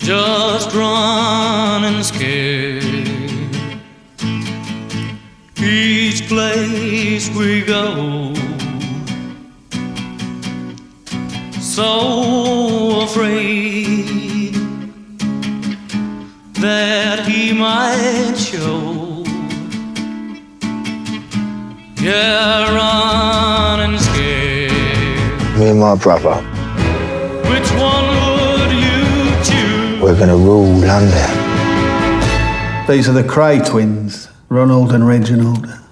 just running scared. Each place we go, so afraid that he might show. Yeah, running scared. Me and my brother, which one would you choose? we're gonna rule London. These are the Kray twins, Ronald and Reginald.